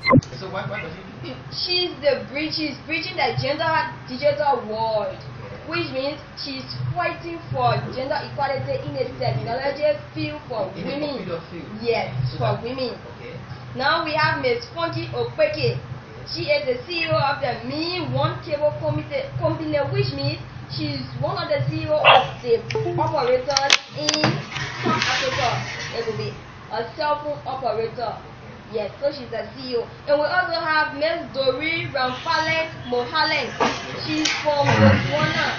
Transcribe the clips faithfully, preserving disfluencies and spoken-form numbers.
So what, what does it? She's the bridge. She's bridging the gender digital world, which means she's fighting for gender equality in a technology field for in women. A field. Yes, so for that, women. Okay. Now we have Miss Funky Okweke. She is the C E O of the Me One Cable Committee Company, which means she's one of the C E O of the operators in South Africa. It will be a cell phone operator. Yes, so she's the C E O. And we also have Miss Dori Ramphalen Mohalen. She's from Botswana,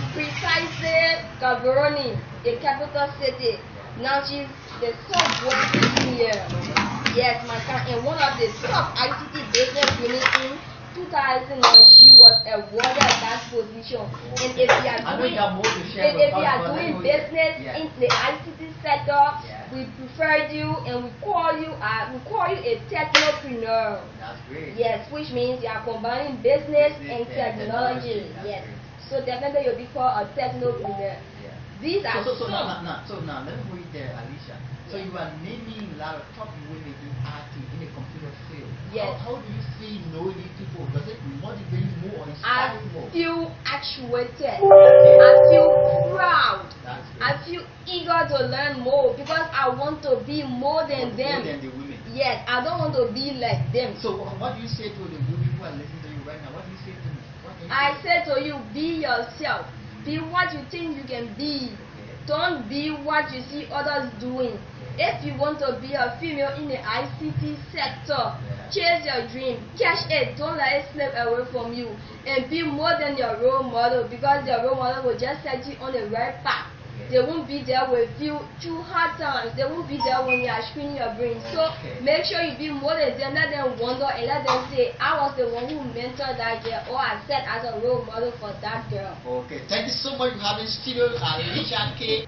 precisely Gaborone, the capital city. Now she's the software engineer. Yes, my friend, and one of the top I C T business women in two thousand nine. She was awarded that position. And if you are doing, and if you are doing business yeah. in the I C T sector, yeah. we prefer you and we call you uh, we call you a technopreneur. That's great. Yes, which means you are combining business, business and technology. technology. Yes. Great. So definitely you'll be called a technopreneur. Yeah. These are so, so, so now, now, so now let me go in there, Alecia. So you are naming a lot of top women in I T in the computer field. Yes. How, how do you see knowing these people? Does it motivate you more or inspire you more? I feel actuated. I feel proud. I feel eager to learn more because I want to be more than more them. More than the women. Yes, I don't want to be like them. So what do you say to the women who are listening to you right now? What do you say to them? I say to you, be yourself. Be what you think you can be. Okay. Don't be what you see others doing. If you want to be a female in the I C T sector, yeah. chase your dream, catch it, don't let it slip away from you, and be more than your role model because your role model will just set you on the right path. Okay. They won't be there with you through hard times. They won't be there when you are screening your brain. So okay. make sure you be more than them. Let them wonder and let them say, I was the one who mentored that girl or I set as a role model for that girl. Okay, thank you so much for having studio Alecia K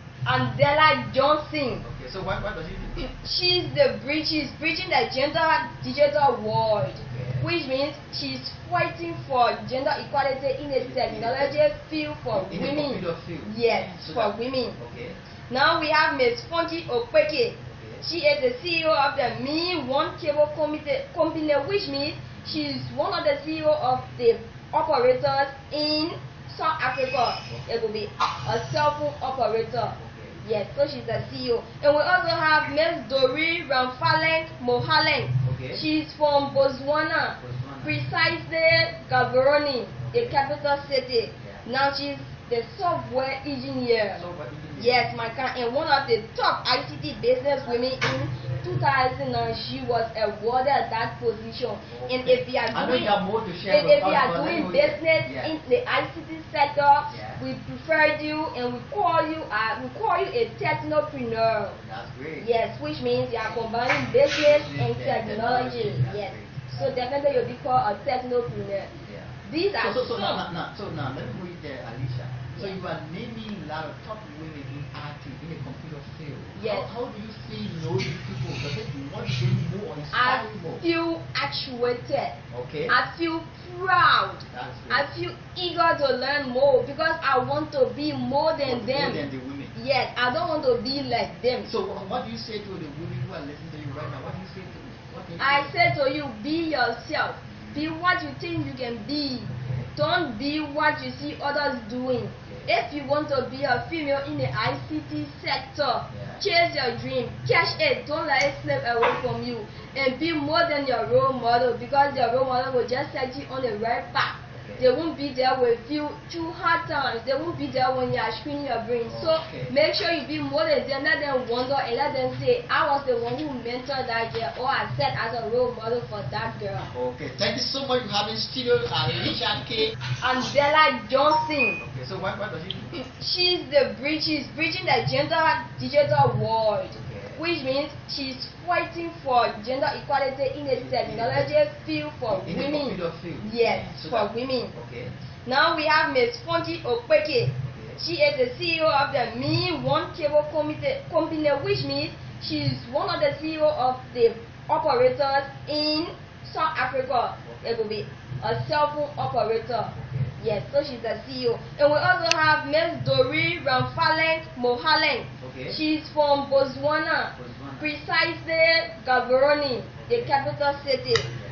Adjei Johnson. Okay, so what, what does it do? She's the bridge. She's bridging the gender digital world, okay. which means she's fighting for gender equality in a technology field for in women. A field. Yes, so for that, women. Okay. Now we have Miss Funky Okweke. Okay. She is the C E O of the Me One Cable Committee Company, which means she's one of the C E O of the operators in South Africa. Okay. It will be a cell phone operator. Yes, so she's the C E O. And we also have Miss Dori Ramphalen Mohalen. Okay. She's from Botswana, Botswana. precisely Gaborone, the capital city. Yeah. Now she's the software engineer. Software engineer. Yes, my friend, and one of the top I C T business women in two thousand nine. She was awarded that position. Okay. And if you are doing, and if you are doing business yeah. in the I C T sector, yeah. we prefer you and we call you uh, we call you a technopreneur. That's great. Yes, which means you are combining business, business and technology. technology. Yes. Great. So definitely you'll be called a technopreneur. Yeah. These are so so, so now, now so now let me go in there, Alecia. So yeah. you are naming a lot of top women in I T in the computer field. Yes. How, how do you see knowing these people? Does it motivate you more or inspire you more? I feel actuated. Okay. I feel proud. That's great. I feel eager to learn more because I want to be more than more, them. More than the women. Yes, I don't want to be like them. So what do you say to the women who are listening to you right now? What do you say to them? What do you I say? say to you, be yourself. Be what you think you can be. Don't be what you see others doing. If you want to be a female in the I C T sector, yeah. chase your dream, catch it, don't let it slip away from you, and be more than your role model because your role model will just set you on the right path. Okay. They won't be there with you through hard times. They won't be there when you are screening your brain. So okay. make sure you be more than them. Let them wonder and let them say, I was the one who mentored that girl or I set as a role model for that girl. Okay, thank you so much for having studio Alecia K Adjei Johnson. Okay, so what, what does it do? She's the bridge. She's bridging the gender digital world, okay. which means she's fighting for gender equality in a technology field for in women. A field. Yes, so for that, women. Okay. Now we have Miss Funky Okweke. Okay. She is the C E O of the Me One Cable Committee Company, which means she's one of the C E O of the operators in South Africa. Okay. It will be a cell phone operator. Okay. Yes, so she's the C E O. And we also have Miss Dori Ramphalen Mohalen. Okay. She's from Botswana, Botswana. precisely Gaborone, the capital city. Yeah.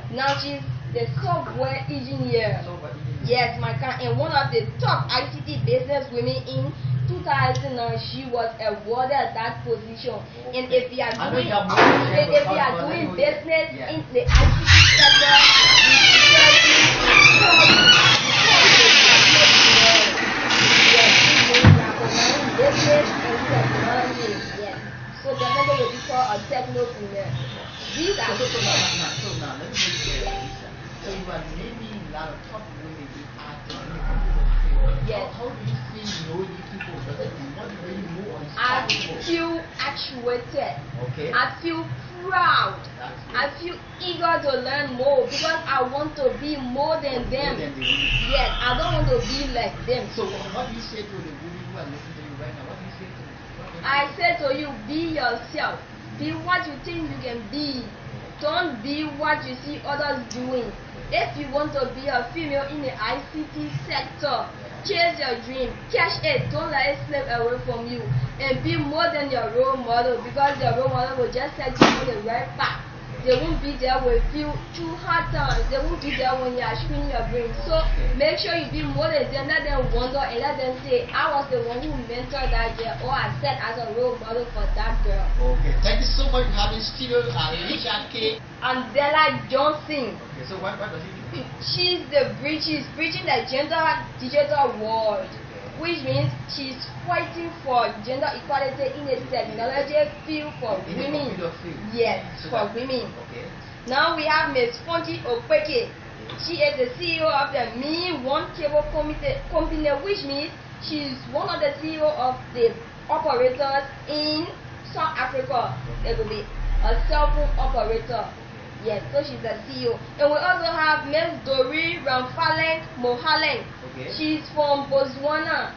Now she's the software engineer. Software engineer. Yes, my kind, and one of the top I C T business women in two thousand nine. She was awarded that position. Okay. And if you are I know doing, you have more to share, and but if you are first of all, doing let me know- business Yeah. in the I C T sector, we prefer you to call you Yes, we know you are providing business and technology. Yes. So definitely will be called a technopreneur. These are So, so, so, now, now, so now, let me make it Alecia. So you are naming a lot of top women in art and in the computer field. Yes. How, how do you feel knowing these people? Does it motivate you more or I inspire you more? feel actuated. Okay. I feel proud. That's good. I feel eager to learn more because I want to be more than More them. than the women. Yes, I don't want to be like them. So what do you say to the women who are listening to you right now? What do you say to them? What do you I say? say to you, be yourself. Be what you think you can be. Don't be what you see others doing. If you want to be a female in the I C T sector, chase your dream, catch it, don't let it slip away from you, and be more than your role model, because your role model will just set you on the right path. They won't be there with you through hard times. They won't be there when you are screening your brain. So make sure you be more than them. Let them wonder and let them say, I was the one who mentored that girl, or I set as a role model for that girl. Okay, thank you so much for having studio Alecia K. Angela Johnson. Okay, so what, what does he do? She's the bridge. She's bridging the gender digital world, which means she's fighting for gender equality in the technology field for In the women. computer field. Yes, So for that- women. Okay. Now we have Miss Fonji Okweke. She is the C E O of the Me One Cable Committee Company, which means she's one of the C E O of the operators in South Africa. It will be a cell phone operator. Yes, so she's the C E O. And we also have Miss Dori Ramfaleng Mohaleng. Okay. She's from Botswana,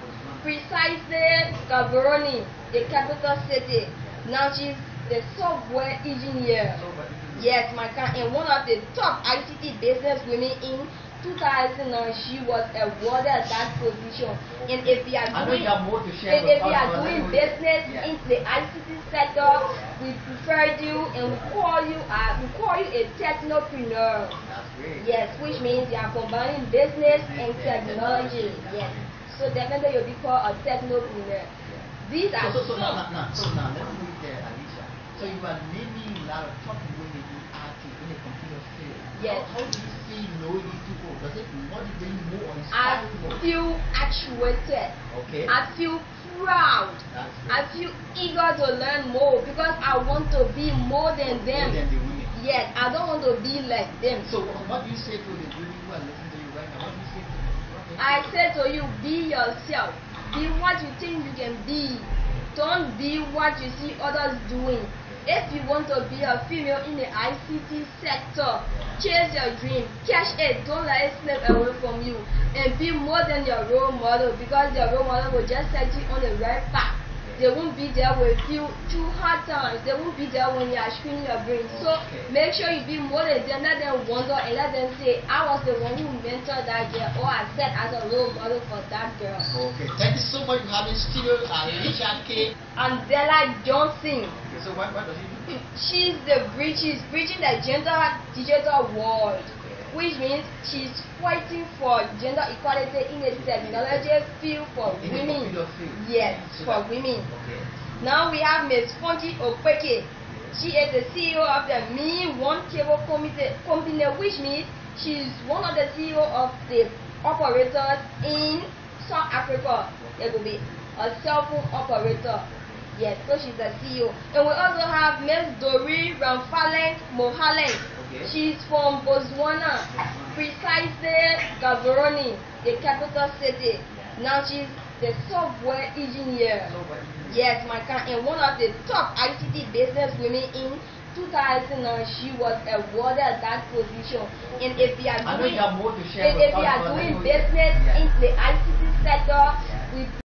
precisely Gaborone, the capital city. Now she's the software engineer. Software engineer. Yes, my kind, and one of the top I C T business women in two thousand nine. She was awarded that position. And if you are I know doing, you have more to share, and but if you first are of all, doing let me know- business Yeah. in the I C T sector, we prefer you and we call you uh, we call you a technopreneur. That's great. Yes, which means you are combining business and technology. Yes. So definitely you'll be called a technopreneur. These are So, so, so, so- now, now, now, so now, let me move there, Alecia. So you are naming a lot of top women in I T in the computer field. Yes. How, how do you feel knowing these people? Does it motivate you more or I inspire you more? feel actuated. Okay. I feel proud. That's good. I feel eager to learn more because I want to be more than them. More than the women. Yes, I don't want to be like them. So what do you say to the women who are listening to you right now? What do you say to them? What do you I say? say to you, be yourself. Be what you think you can be. Don't be what you see others doing. If you want to be a female in the I C T sector, chase your dream, catch it, don't let it slip away from you, and be more than your role model, because your role model will just set you on the right path. They won't be there with you through hard times. They won't be there when you are screening your brain. So Okay. make sure you be more than them. Let them wonder and let them say, I was the one who mentored that girl, or I set as a role model for that girl. Okay, thank you so much for having studio Alecia K. Angela Johnson. Okay, so what, what does he do? She's the bridge. She's bridging the gender digital world, which means she's fighting for gender equality in the technology field for In the women. computer field. Yes, So for that- women. Okay. Now we have Miss Fonji Okweke. She is the C E O of the Me One Cable Committee Company, which means she's one of the C E O of the operators in South Africa. It will be a cell phone operator. Yes, so she's the C E O. And we also have Miss Dori Ramfaleng Mohaleng. Okay. She's from Botswana, precisely Gaborone, the capital city. Now she's the software engineer. Software engineer. Yes, my kind, and one of the top I C T business women in two thousand nine. She was awarded that position. And if you are I know doing, you have more to share, and but if you first are of all, let doing me know- business Yeah. in the I C T sector, we